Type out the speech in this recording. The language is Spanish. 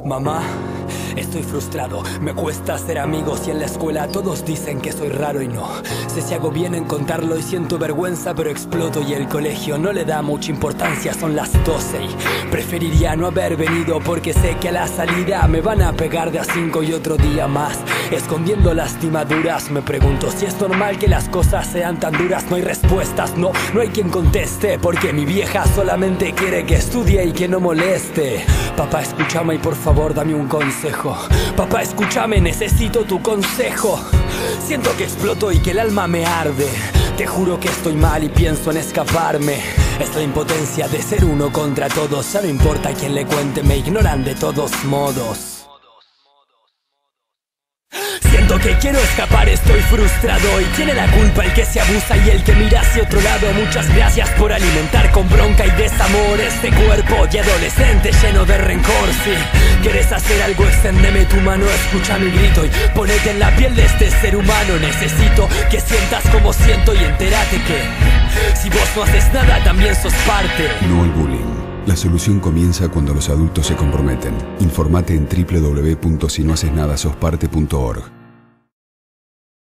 Mamá, estoy frustrado, me cuesta hacer amigos y en la escuela todos dicen que soy raro y no sé si hago bien en contarlo y siento vergüenza, pero exploto y el colegio no le da mucha importancia. Son las 12 y preferiría no haber venido porque sé que a la salida me van a pegar de a 5 y otro día más. Escondiendo lastimaduras me pregunto si es normal que las cosas sean tan duras. No hay respuestas, no hay quien conteste, porque mi vieja solamente quiere que estudie y que no moleste. Papá, escúchame y por favor dame un consejo. Papá, escúchame, necesito tu consejo. Siento que exploto y que el alma me arde. Te juro que estoy mal y pienso en escaparme. Es la impotencia de ser uno contra todos. Ya no importa a quién le cuente, me ignoran de todos modos. Siento que quiero escapar, estoy frustrado y tiene la culpa el que se abusa y el que mira hacia otro lado. Muchas gracias por alimentar con bronca y desamor este cuerpo de adolescente lleno de rencor. Si quieres hacer algo, exténdeme tu mano, escucha mi grito y ponete en la piel de este ser humano. Necesito que sientas como siento y entérate que si vos no haces nada también sos parte. No al bullying. La solución comienza cuando los adultos se comprometen. Informate en www.sinohacesnadasosparte.org.